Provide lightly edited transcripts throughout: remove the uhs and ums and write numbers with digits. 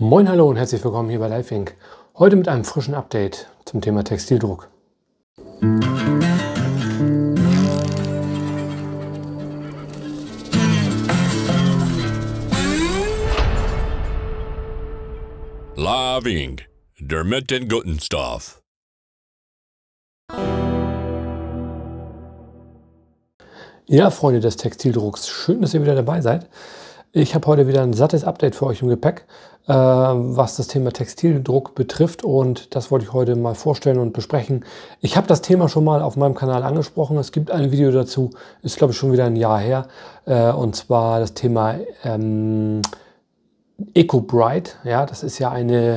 Moin, hallo und herzlich willkommen hier bei LifeInc. Heute mit einem frischen Update zum Thema Textildruck. LifeInc, der mit den guten Stuff. Ja, Freunde des Textildrucks, schön, dass ihr wieder dabei seid. Ich habe heute wieder ein sattes Update für euch im Gepäck, was das Thema Textildruck betrifft, und das wollte ich heute mal vorstellen und besprechen. Ich habe das Thema schon mal auf meinem Kanal angesprochen. Es gibt ein Video dazu, ist glaube ich schon wieder ein Jahr her, und zwar das Thema EcoBrite. Ja, das ist ja eine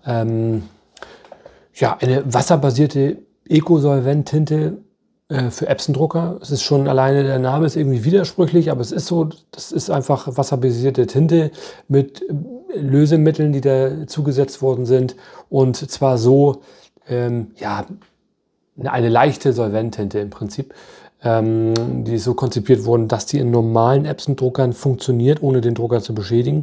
wasserbasierte Ecosolvent-Tinte für Epson-Drucker. Es ist schon alleine, der Name ist irgendwie widersprüchlich, aber es ist so, das ist einfach wasserbasierte Tinte mit Lösemitteln, die da zugesetzt worden sind, und zwar so, eine leichte Solventtinte im Prinzip. Die ist so konzipiert worden, dass die in normalen Epson-Druckern funktioniert, ohne den Drucker zu beschädigen.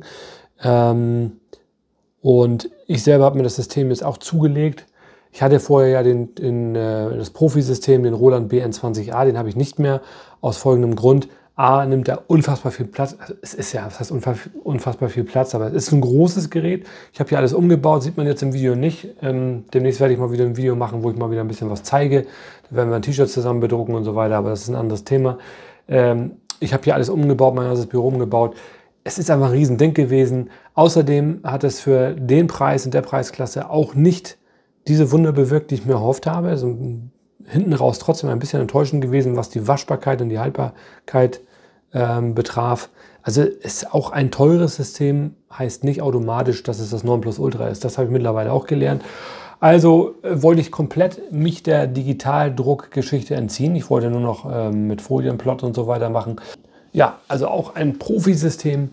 Und ich selber habe mir das System jetzt auch zugelegt. Ich hatte vorher ja das Profi-System, den Roland BN20A, den habe ich nicht mehr, aus folgendem Grund. A, nimmt er unfassbar viel Platz. Also es ist ja, was heißt unfassbar viel Platz, aber es ist ein großes Gerät. Ich habe hier alles umgebaut, sieht man jetzt im Video nicht. Demnächst werde ich mal wieder ein Video machen, wo ich mal wieder ein bisschen was zeige. Da werden wir ein T-Shirt zusammen bedrucken und so weiter, aber das ist ein anderes Thema. Ich habe hier alles umgebaut, mein ganzes Büro umgebaut. Es ist einfach ein Riesending gewesen. Außerdem hat es für den Preis in der Preisklasse auch nicht diese Wunder bewirkt, die ich mir erhofft habe. Also hinten raus trotzdem ein bisschen enttäuschend gewesen, was die Waschbarkeit und die Haltbarkeit betraf. Also es ist auch ein teures System, heißt nicht automatisch, dass es das Nonplusultra ist. Das habe ich mittlerweile auch gelernt. Also wollte ich komplett mich der Digitaldruckgeschichte entziehen. Ich wollte nur noch mit Folienplot und so weiter machen. Ja, also auch ein Profisystem.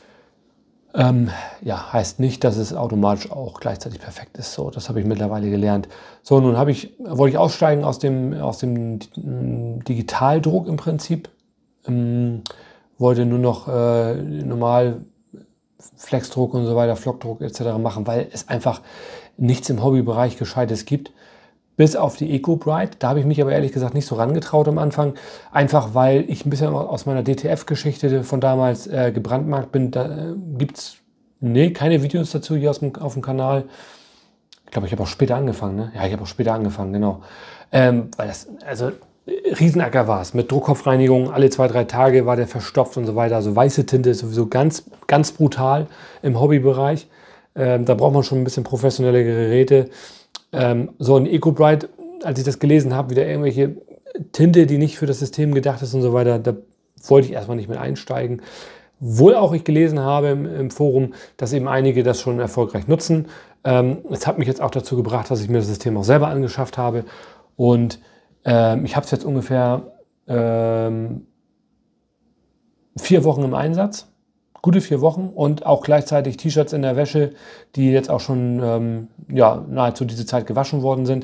Heißt nicht, dass es automatisch auch gleichzeitig perfekt ist. So, das habe ich mittlerweile gelernt. So, nun wollte ich aussteigen aus dem Digitaldruck im Prinzip. Wollte nur noch normal Flexdruck und so weiter, Flockdruck etc. machen, weil es einfach nichts im Hobbybereich Gescheites gibt. Bis auf die EcoBrite. Da habe ich mich aber ehrlich gesagt nicht so rangetraut am Anfang. Einfach weil ich ein bisschen aus meiner DTF-Geschichte von damals gebrandmarkt bin. Da gibt es keine Videos dazu hier auf dem Kanal. Ich glaube, ich habe auch später angefangen. Ne? Ja, ich habe auch später angefangen, genau. Weil das, also Riesenacker war es. Mit Druckkopfreinigung, alle 2-3 Tage war der verstopft und so weiter. Also weiße Tinte ist sowieso ganz, ganz brutal im Hobbybereich. Da braucht man schon ein bisschen professionelle Geräte. So ein EcoBrite, als ich das gelesen habe, wieder irgendwelche Tinte, die nicht für das System gedacht ist und so weiter, da wollte ich erstmal nicht mit einsteigen. Wohl auch ich gelesen habe im Forum, dass eben einige das schon erfolgreich nutzen. Es hat mich jetzt auch dazu gebracht, dass ich mir das System auch selber angeschafft habe. Und ich habe es jetzt ungefähr 4 Wochen im Einsatz. Gute 4 Wochen und auch gleichzeitig T-Shirts in der Wäsche, die jetzt auch schon nahezu diese Zeit gewaschen worden sind.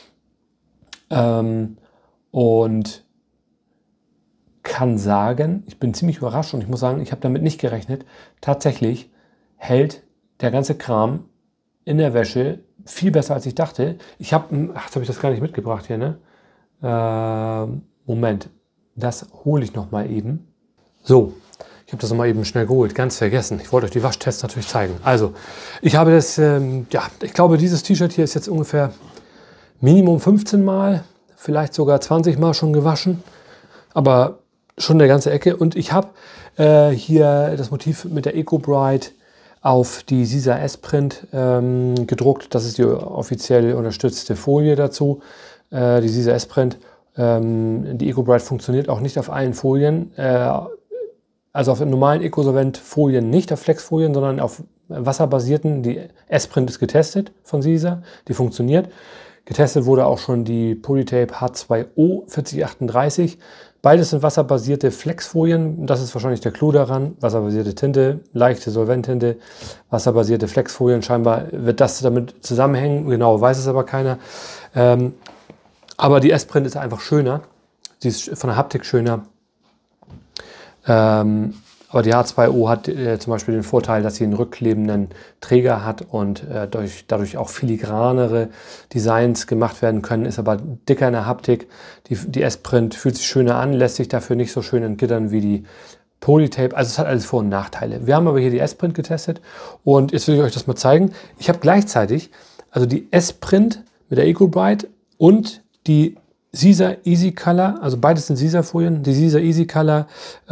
Und kann sagen, ich bin ziemlich überrascht und ich muss sagen, ich habe damit nicht gerechnet. Tatsächlich hält der ganze Kram in der Wäsche viel besser, als ich dachte. Jetzt habe ich das gar nicht mitgebracht hier, ne? Moment, das hole ich noch mal eben. So. Ich habe das nochmal eben schnell geholt, ganz vergessen. Ich wollte euch die Waschtests natürlich zeigen. Also, ich habe das, ich glaube, dieses T-Shirt hier ist jetzt ungefähr Minimum 15 Mal, vielleicht sogar 20 Mal schon gewaschen, aber schon eine ganze Ecke. Und ich habe hier das Motiv mit der EcoBrite auf die Sisa S-Print gedruckt. Das ist die offiziell unterstützte Folie dazu, die Sisa S-Print. Die EcoBrite funktioniert auch nicht auf allen Folien. Also auf normalen Ecosolvent-Folien nicht, auf Flexfolien, sondern auf wasserbasierten. Die S-Print ist getestet von Sisa, die funktioniert. Getestet wurde auch schon die Polytape H2O 4038. Beides sind wasserbasierte Flexfolien. Das ist wahrscheinlich der Clou daran. Wasserbasierte Tinte, leichte Solventtinte, wasserbasierte Flexfolien. Scheinbar wird das damit zusammenhängen. Genau, weiß es aber keiner. Aber die S-Print ist einfach schöner. Sie ist von der Haptik schöner. Aber die H2O hat zum Beispiel den Vorteil, dass sie einen rückklebenden Träger hat und dadurch auch filigranere Designs gemacht werden können, ist aber dicker in der Haptik. Die S-Print fühlt sich schöner an, lässt sich dafür nicht so schön entgittern wie die Polytape. Also es hat alles Vor- und Nachteile. Wir haben aber hier die S-Print getestet und jetzt will ich euch das mal zeigen. Ich habe gleichzeitig also die S-Print mit der Eco-Bright und die Sisa Easy Color, also beides sind Sisa-Folien, die Sisa Easy Color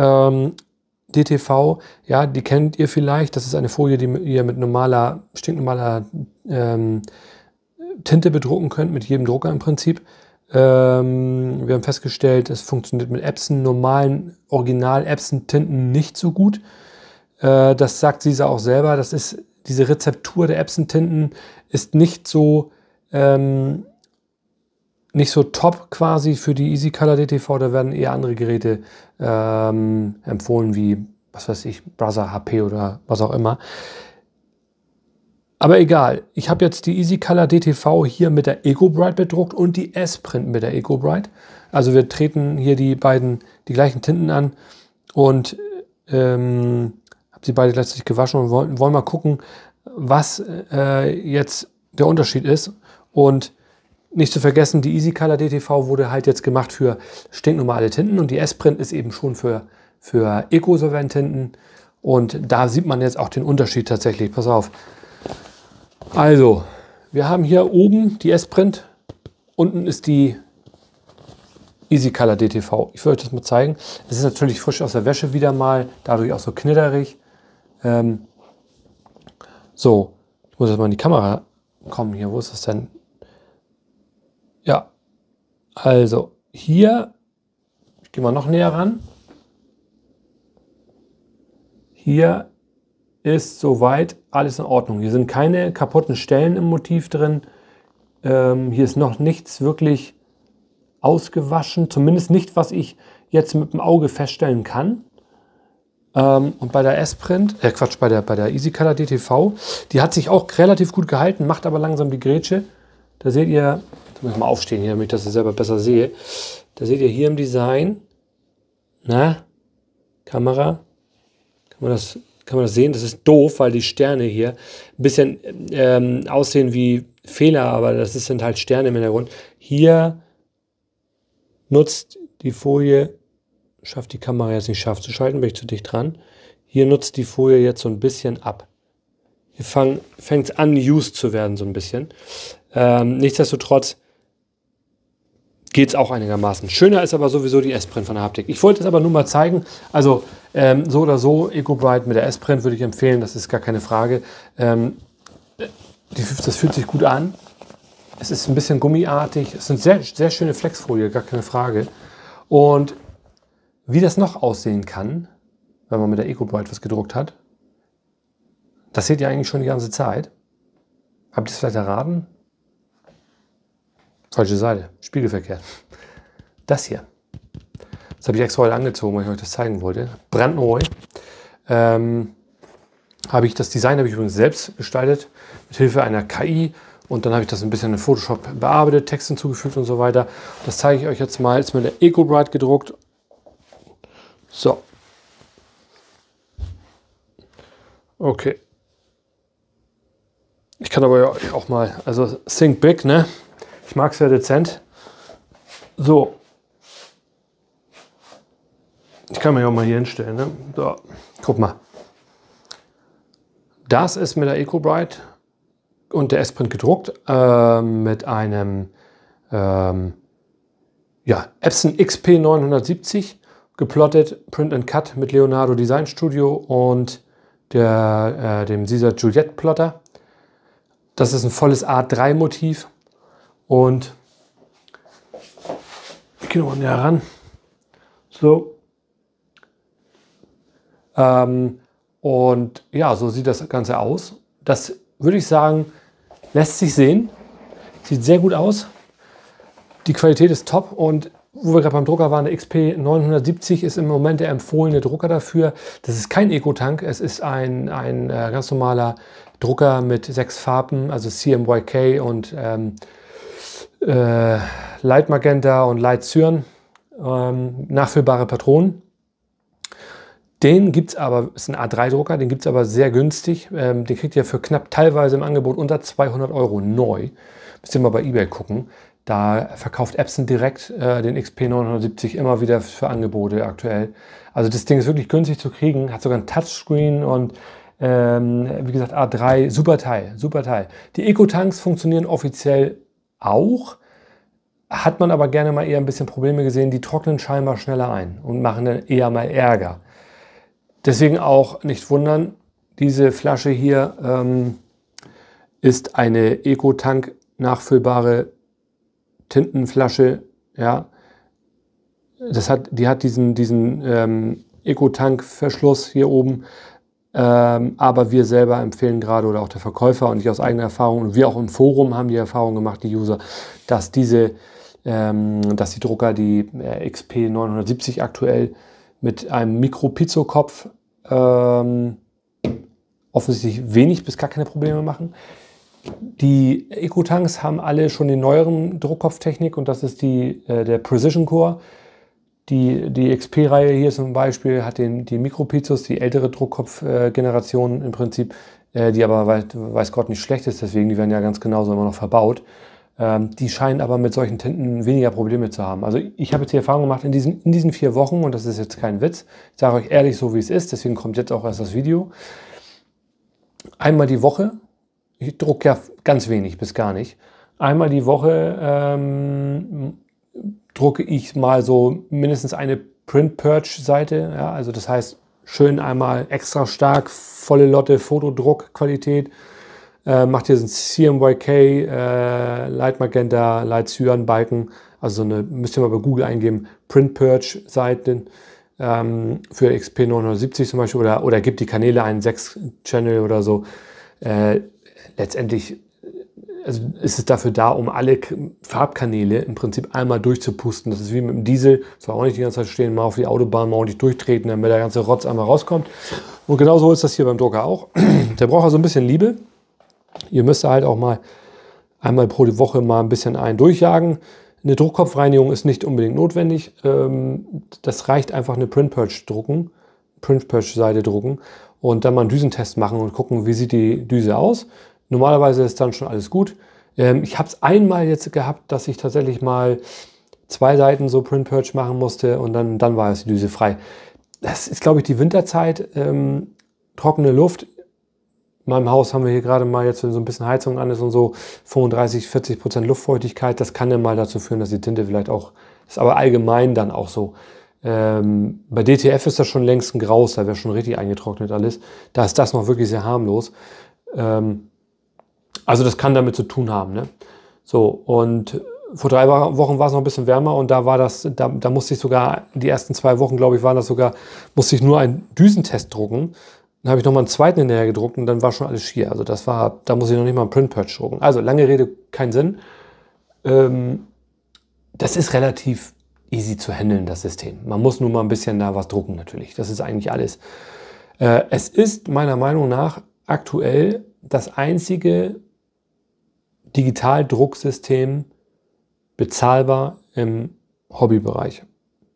DTV, ja, die kennt ihr vielleicht. Das ist eine Folie, die ihr mit stinknormaler Tinte bedrucken könnt, mit jedem Drucker im Prinzip. Wir haben festgestellt, es funktioniert mit Epson, normalen Original-Epson-Tinten nicht so gut. Das sagt Sisa auch selber. Das ist, diese Rezeptur der Epson-Tinten ist nicht so top quasi für die Easy Color DTV. Da werden eher andere Geräte empfohlen, wie, was weiß ich, Brother HP oder was auch immer. Aber egal, ich habe jetzt die Easy Color DTV hier mit der Eco-Bright bedruckt und die S-Print mit der Eco-Bright. Also wir treten hier die gleichen Tinten an und habe sie beide gleichzeitig gewaschen und wollen mal gucken, was jetzt der Unterschied ist. Und nicht zu vergessen, die Easy Color DTV wurde halt jetzt gemacht für stinknormale Tinten und die S-Print ist eben schon für Eco-Solvent-Tinten. Und da sieht man jetzt auch den Unterschied tatsächlich. Pass auf. Also, wir haben hier oben die S-Print, unten ist die Easy Color DTV. Ich will euch das mal zeigen. Es ist natürlich frisch aus der Wäsche wieder mal, dadurch auch so knitterig. So, ich muss jetzt mal in die Kamera kommen hier. Wo ist das denn? Ja, also hier, ich gehe mal noch näher ran. Hier ist soweit alles in Ordnung. Hier sind keine kaputten Stellen im Motiv drin. Hier ist noch nichts wirklich ausgewaschen. Zumindest nicht, was ich jetzt mit dem Auge feststellen kann. Und bei der S-Print, bei der Easy Color DTV, die hat sich auch relativ gut gehalten, macht aber langsam die Grätsche. Da seht ihr, ich muss mal aufstehen hier, damit ich das selber besser sehe. Da seht ihr hier im Design, Kamera, kann man das sehen? Das ist doof, weil die Sterne hier ein bisschen aussehen wie Fehler, aber das sind halt Sterne im Hintergrund. Hier nutzt die Folie, schafft die Kamera jetzt nicht scharf zu schalten, bin ich zu dicht dran. Hier nutzt die Folie jetzt so ein bisschen ab. Hier fängt es an, used zu werden so ein bisschen. Nichtsdestotrotz geht es auch einigermaßen. Schöner ist aber sowieso die S-Print von der Haptik. Ich wollte es aber nur mal zeigen. Also so oder so, Eco-Bright mit der S-Print würde ich empfehlen, das ist gar keine Frage. Das fühlt sich gut an. Es ist ein bisschen gummiartig. Es sind sehr, sehr schöne Flexfolie, gar keine Frage. Und wie das noch aussehen kann, wenn man mit der Eco-Bright was gedruckt hat, das seht ihr eigentlich schon die ganze Zeit. Habt ihr es vielleicht erraten? Falsche Seite, spiegelverkehrt. Das hier. Das habe ich extra heute angezogen, weil ich euch das zeigen wollte. Brandneu. Das Design habe ich übrigens selbst gestaltet, mit Hilfe einer KI. Und dann habe ich das ein bisschen in Photoshop bearbeitet, Text hinzugefügt und so weiter. Das zeige ich euch jetzt mal. Ist mit der Eco-Bright gedruckt. So. Okay. Ich kann aber auch mal, also think big, ne? Ich mag es sehr dezent. So. Ich kann mich auch mal hier hinstellen, ne? So. Guck mal. Das ist mit der Eco-Bright und der S-Print gedruckt, mit einem Epson XP 970, geplottet, Print and Cut mit Leonardo Design Studio und dem Sisa Juliette Plotter. Das ist ein volles A3-Motiv und ich gehe noch näher ran. So. Und ja, so sieht das Ganze aus. Das würde ich sagen, lässt sich sehen. Sieht sehr gut aus. Die Qualität ist top und wo wir gerade beim Drucker waren, der XP 970 ist im Moment der empfohlene Drucker dafür. Das ist kein Eco-Tank, es ist ein ganz normaler Drucker mit 6 Farben, also CMYK und Light Magenta und Light Cyan, nachfüllbare Patronen. Den gibt es aber, ist ein A3-Drucker, den gibt es aber sehr günstig. Den kriegt ihr für knapp teilweise im Angebot unter 200 € neu. Müsst ihr mal bei eBay gucken. Da verkauft Epson direkt den XP 970 immer wieder für Angebote aktuell. Also das Ding ist wirklich günstig zu kriegen, hat sogar ein Touchscreen und wie gesagt A3, super Teil, super Teil. Die Eco-Tanks funktionieren offiziell auch, hat man aber gerne mal eher ein bisschen Probleme gesehen, die trocknen scheinbar schneller ein und machen dann eher mal Ärger. Deswegen auch nicht wundern, diese Flasche hier ist eine Eco-Tank nachfüllbare Tintenflasche, ja. Die hat diesen Eco-Tank-Verschluss hier oben, aber wir selber empfehlen gerade, oder auch der Verkäufer und ich aus eigener Erfahrung, und wir auch im Forum haben die Erfahrung gemacht, die User, dass die Drucker, die XP 970 aktuell mit einem Mikro-Piezo-Kopf offensichtlich wenig bis gar keine Probleme machen. Die Eco-Tanks haben alle schon die neueren Druckkopftechnik und das ist der Precision Core. Die XP-Reihe hier zum Beispiel hat die Mikro-Pizos, die ältere Druckkopf-Generation im Prinzip, die aber weiß Gott nicht schlecht ist, deswegen die werden ja ganz genauso immer noch verbaut. Die scheinen aber mit solchen Tinten weniger Probleme zu haben. Also ich habe jetzt die Erfahrung gemacht in diesen 4 Wochen, und das ist jetzt kein Witz, ich sage euch ehrlich so wie es ist, deswegen kommt jetzt auch erst das Video. Einmal die Woche, ich drucke ja ganz wenig bis gar nicht, einmal die Woche drucke ich mal so mindestens eine Print-Purge-Seite, ja, also das heißt schön einmal extra stark, volle Lotte, Fotodruckqualität. Macht hier so ein CMYK, Light Magenta, Light Cyan Balken, also müsst ihr mal bei Google eingeben, Print Purge Seiten für XP 970 zum Beispiel, oder gibt die Kanäle ein, 6 Channel oder so. Letztendlich also ist es dafür da, um alle Farbkanäle im Prinzip einmal durchzupusten. Das ist wie mit dem Diesel, soll auch nicht die ganze Zeit stehen, mal auf die Autobahn, mal ordentlich durchtreten, damit der ganze Rotz einmal rauskommt. Und genauso ist das hier beim Drucker auch. Der braucht also ein bisschen Liebe. Ihr müsst halt auch mal einmal pro Woche mal ein bisschen durchjagen. Eine Druckkopfreinigung ist nicht unbedingt notwendig. Das reicht einfach, eine Print Purge Seite drucken und dann mal einen Düsentest machen und gucken, wie sieht die Düse aus. Normalerweise ist dann schon alles gut. Ich habe es einmal jetzt gehabt, dass ich tatsächlich mal 2 Seiten so Print Purge machen musste und dann war es die Düse frei. Das ist, glaube ich, die Winterzeit. Trockene Luft. In meinem Haus haben wir hier gerade mal, jetzt wenn so ein bisschen Heizung an ist und so, 35–40% Luftfeuchtigkeit. Das kann dann mal dazu führen, dass die Tinte vielleicht auch, ist aber allgemein dann auch so. Bei DTF ist das schon längst ein Graus, da wäre schon richtig eingetrocknet alles. Da ist das noch wirklich sehr harmlos. Also das kann damit zu tun haben. Ne? So, und vor 3 Wochen war es noch ein bisschen wärmer und da musste ich sogar, die ersten 2 Wochen, glaube ich, musste ich nur einen Düsentest drucken. Dann habe ich nochmal einen zweiten hinterher gedruckt und dann war schon alles schier. Also da muss ich noch nicht mal einen Print Purge drucken. Also lange Rede, kein Sinn. Das ist relativ easy zu handeln, das System. Man muss nur mal ein bisschen da was drucken natürlich. Das ist eigentlich alles. Es ist meiner Meinung nach aktuell das einzige Digitaldrucksystem bezahlbar im Hobbybereich,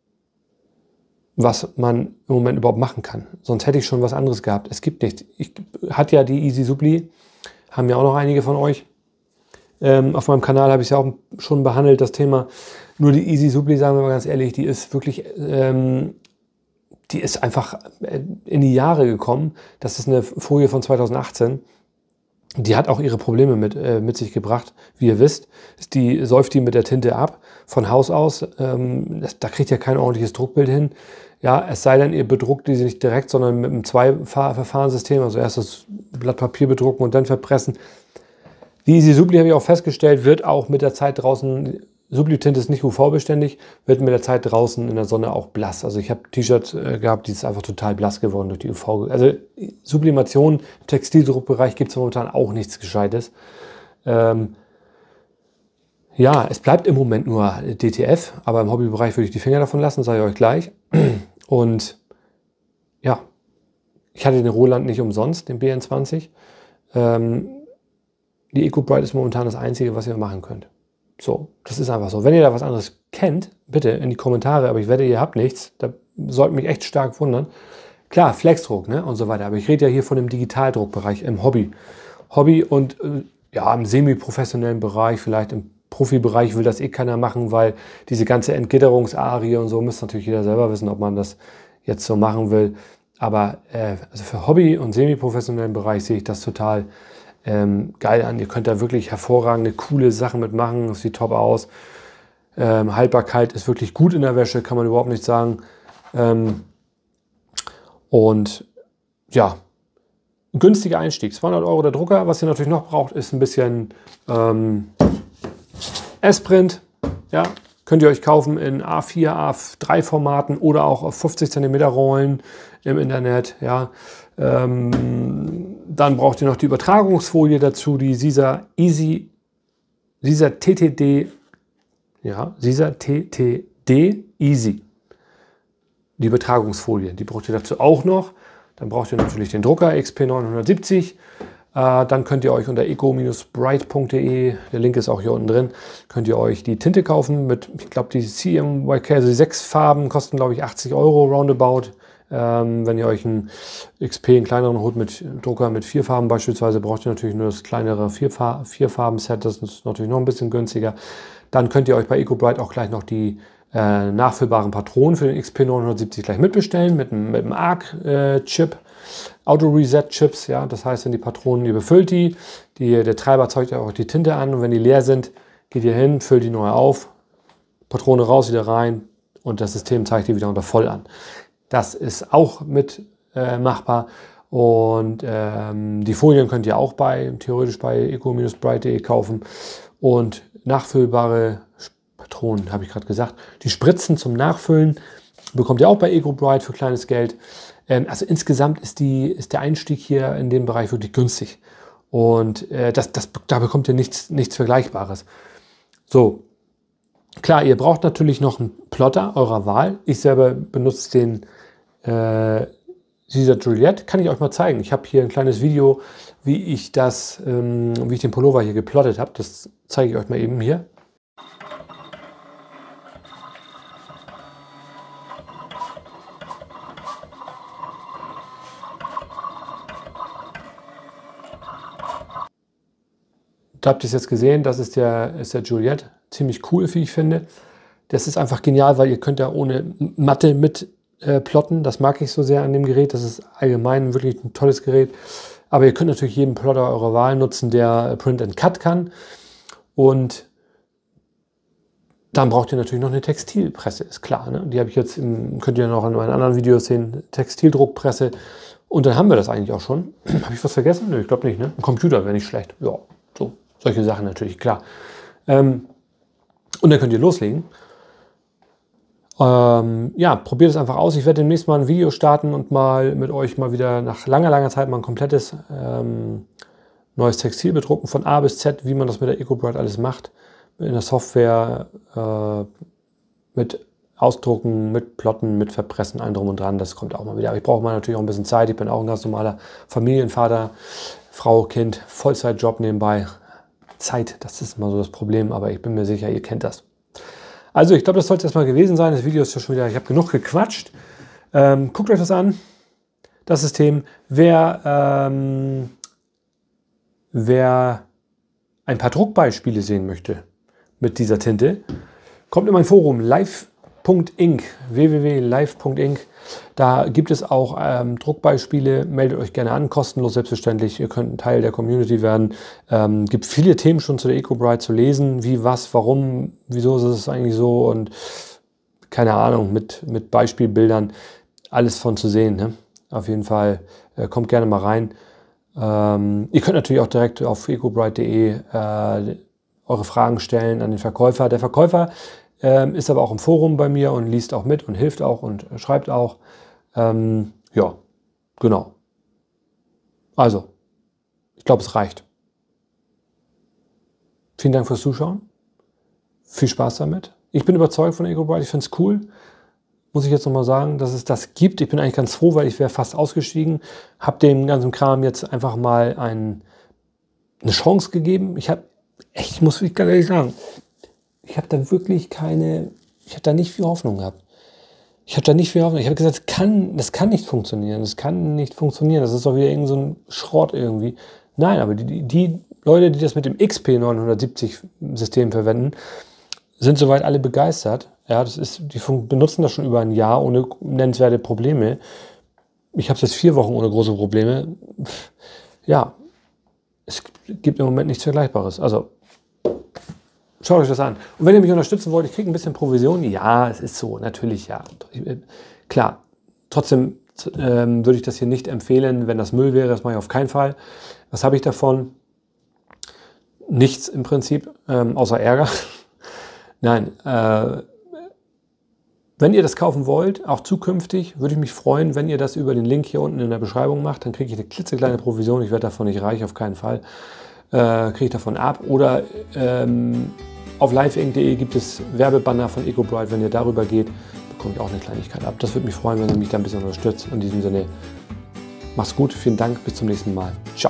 was man im Moment überhaupt machen kann. Sonst hätte ich schon was anderes gehabt. Es gibt nichts. Hat ja die Easy Supply, haben ja auch noch einige von euch. Auf meinem Kanal habe ich es ja auch schon behandelt, das Thema. Nur die Easy Supply, sagen wir mal ganz ehrlich, die ist wirklich, die ist einfach in die Jahre gekommen. Das ist eine Folie von 2018. Die hat auch ihre Probleme mit sich gebracht. Wie ihr wisst, säuft die mit der Tinte ab, von Haus aus. Da kriegt ihr kein ordentliches Druckbild hin. Ja, es sei denn, ihr bedruckt diese nicht direkt, sondern mit einem 2-Verfahrenssystem. Also erst das Blatt Papier bedrucken und dann verpressen. Die Easy Supply, habe ich auch festgestellt, wird auch mit der Zeit draußen, Supply-Tinte ist nicht UV-beständig, wird mit der Zeit draußen in der Sonne auch blass. Also ich habe T-Shirts gehabt, die ist einfach total blass geworden durch die UV. Also Sublimation im Textildruckbereich gibt es momentan auch nichts Gescheites. Ja, es bleibt im Moment nur DTF, aber im Hobbybereich würde ich die Finger davon lassen, sage ich euch gleich. Und ja, ich hatte den Roland nicht umsonst, den BN20. Die EcoBrite ist momentan das Einzige, was ihr machen könnt. So, das ist einfach so. Wenn ihr da was anderes kennt, bitte in die Kommentare, aber ich wette, ihr habt nichts. Da sollte mich echt stark wundern. Klar, Flexdruck, ne, und so weiter. Aber ich rede ja hier von dem Digitaldruckbereich im Hobby. Hobby und ja, im semi-professionellen Bereich, vielleicht im Profibereich will das eh keiner machen, weil diese ganze Entgitterungsarie und so müsste natürlich jeder selber wissen, ob man das jetzt so machen will. Aber also für Hobby- und semi-professionellen Bereich sehe ich das total geil an. Ihr könnt da wirklich hervorragende, coole Sachen mitmachen. Es sieht top aus. Haltbarkeit ist wirklich gut in der Wäsche, kann man überhaupt nicht sagen. Und ja, ein günstiger Einstieg. 200 € der Drucker. Was ihr natürlich noch braucht, ist ein bisschen S-Print. Ja, könnt ihr euch kaufen in A4, A3 Formaten oder auch auf 50 cm Rollen im Internet. Ja. Dann braucht ihr noch die Übertragungsfolie dazu, die Sisa TTD, ja, Sisa TTD Easy. Die Übertragungsfolie, die braucht ihr dazu auch noch. Dann braucht ihr natürlich den Drucker XP970. Dann könnt ihr euch unter eco-bright.de, der Link ist auch hier unten drin, könnt ihr euch die Tinte kaufen mit, ich glaube, die CMYK, also die 6 Farben kosten, glaube ich, 80 € roundabout. Wenn ihr euch einen XP, einen kleineren holt mit Drucker mit 4 Farben beispielsweise, braucht ihr natürlich nur das kleinere 4-Farben-Set, das ist natürlich noch ein bisschen günstiger. Dann könnt ihr euch bei EcoBright auch gleich noch die nachfüllbaren Patronen für den XP970 gleich mitbestellen mit einem ARC-Chip, Auto-Reset-Chips. Ja, das heißt, wenn die Patronen, ihr befüllt der Treiber zeigt auch die Tinte an und wenn die leer sind, geht ihr hin, füllt die neu auf, Patrone raus, wieder rein und das System zeigt die wieder unter voll an. Das ist auch mit machbar und die Folien könnt ihr auch theoretisch bei eco-bright.de kaufen und nachfüllbare Patronen, habe ich gerade gesagt. Die Spritzen zum Nachfüllen bekommt ihr auch bei EcoBright für kleines Geld. Also insgesamt ist der Einstieg hier in dem Bereich wirklich günstig. Und da bekommt ihr nichts Vergleichbares. So, klar, ihr braucht natürlich noch einen Plotter eurer Wahl. Ich selber benutze den Sisa Juliette. Kann ich euch mal zeigen. Ich habe hier ein kleines Video, wie ich den Pullover hier geplottet habe. Das zeige ich euch mal eben hier. Da habt ihr es jetzt gesehen, das ist der Juliette. Ziemlich cool, wie ich finde. Das ist einfach genial, weil ihr könnt da ohne Matte mit plotten. Das mag ich so sehr an dem Gerät. Das ist allgemein wirklich ein tolles Gerät. Aber ihr könnt natürlich jeden Plotter eurer Wahl nutzen, der Print and Cut kann. Und dann braucht ihr natürlich noch eine Textilpresse, ist klar. Ne? Die habe ich jetzt, könnt ihr noch in meinen anderen Videos sehen, Textildruckpresse. Und dann haben wir das eigentlich auch schon. Habe ich was vergessen? Nö, ich glaube nicht. Ne? Ein Computer wäre nicht schlecht. Ja, so. Solche Sachen natürlich, klar. Und dann könnt ihr loslegen. Ja, probiert es einfach aus. Ich werde demnächst mal ein Video starten und mal mit euch mal wieder nach langer Zeit mal ein komplettes neues Textil bedrucken von A bis Z, wie man das mit der EcoBright alles macht. In der Software, mit Ausdrucken, mit Plotten, mit Verpressen, allem drum und dran. Das kommt auch mal wieder. Aber ich brauche mal natürlich auch ein bisschen Zeit. Ich bin auch ein ganz normaler Familienvater, Frau, Kind, Vollzeitjob nebenbei. Zeit, das ist immer so das Problem, aber ich bin mir sicher, ihr kennt das. Also ich glaube, das sollte es erstmal gewesen sein. Das Video ist ja schon wieder, ich habe genug gequatscht. Guckt euch das an, das System. Wer ein paar Druckbeispiele sehen möchte mit dieser Tinte, kommt in mein Forum live.inc, www.live.inc. Da gibt es auch Druckbeispiele. Meldet euch gerne an, kostenlos selbstverständlich. Ihr könnt ein Teil der Community werden. Gibt viele Themen schon zu der EcoBright zu lesen. Wie, was, warum, wieso ist es eigentlich so und keine Ahnung, mit Beispielbildern. Alles von zu sehen. Ne? Auf jeden Fall kommt gerne mal rein. Ihr könnt natürlich auch direkt auf ecobright.de eure Fragen stellen an den Verkäufer. Der Verkäufer ist aber auch im Forum bei mir und liest auch mit und hilft auch und schreibt auch. Ja, genau. Also, ich glaube, es reicht. Vielen Dank fürs Zuschauen. Viel Spaß damit. Ich bin überzeugt von EcoBright. Ich finde es cool. Muss ich jetzt nochmal sagen, dass es das gibt. Ich bin eigentlich ganz froh, weil ich wäre fast ausgestiegen. Habe dem ganzen Kram jetzt einfach mal eine Chance gegeben. Ich muss wirklich ganz ehrlich sagen, ich habe da nicht viel Hoffnung gehabt. Ich habe da nicht viel Hoffnung. Ich habe gesagt, das kann nicht funktionieren. Das kann nicht funktionieren. Das ist doch wieder irgend so ein Schrott irgendwie. Nein, aber die Leute, die das mit dem XP970-System verwenden, sind soweit alle begeistert. Ja, die benutzen das schon über ein Jahr ohne nennenswerte Probleme. Ich habe es jetzt 4 Wochen ohne große Probleme. Ja, es gibt im Moment nichts Vergleichbares. Also, schaut euch das an. Und wenn ihr mich unterstützen wollt, ich kriege ein bisschen Provision. Ja, es ist so, natürlich, ja. Klar, trotzdem würde ich das hier nicht empfehlen, wenn das Müll wäre. Das mache ich auf keinen Fall. Was habe ich davon? Nichts im Prinzip, außer Ärger. Nein, wenn ihr das kaufen wollt, auch zukünftig, würde ich mich freuen, wenn ihr das über den Link hier unten in der Beschreibung macht. Dann kriege ich eine klitzekleine Provision. Ich werde davon nicht reich, auf keinen Fall. Kriege ich davon ab. Oder auf liveinc.de gibt es Werbebanner von EcoBrite. Wenn ihr darüber geht, bekomme ich auch eine Kleinigkeit ab. Das würde mich freuen, wenn ihr mich da ein bisschen unterstützt. In diesem Sinne, macht's gut, vielen Dank, bis zum nächsten Mal. Ciao.